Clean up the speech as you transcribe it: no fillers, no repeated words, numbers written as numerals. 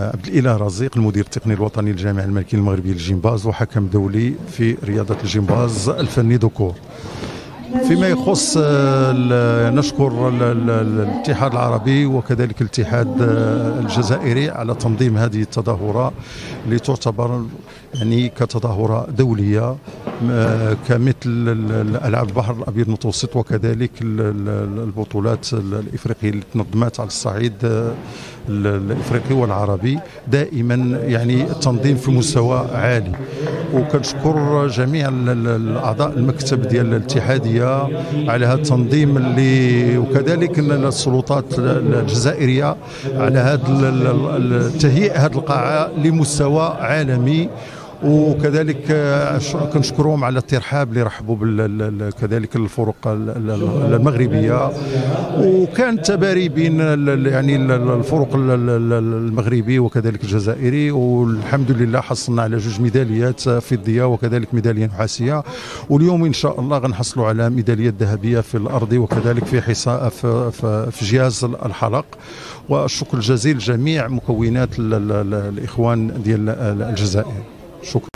عبد الإله رزيق، المدير التقني الوطني للجامعة الملكية المغربية للجمباز وحكم دولي في رياضة الجمباز الفني ذكور. فيما يخص نشكر الاتحاد العربي وكذلك الاتحاد الجزائري على تنظيم هذه التظاهرة اللي تعتبر يعني كتظاهرة دولية كمثل ألعاب البحر الأبيض المتوسط وكذلك البطولات الإفريقية اللي تنظمت على الصعيد الإفريقي والعربي. دائما يعني التنظيم في مستوى عالي، وكنشكر جميع الأعضاء المكتب ديال الاتحادية على هذا التنظيم اللي وكذلك السلطات الجزائرية على هذا تهيئ هذه القاعة لمستوى عالمي. وكذلك كنشكرهم على الترحاب اللي رحبوا كذلك الفرق المغربيه، وكان تباري بين يعني الفرق المغربي وكذلك الجزائري، والحمد لله حصلنا على 2 ميداليات فضيه وكذلك ميداليه نحاسيه، واليوم ان شاء الله غنحصلوا على ميداليه ذهبيه في الارض وكذلك في جهاز الحلق. والشكر الجزيل لجميع مكونات الاخوان ديال الجزائر. شكرا.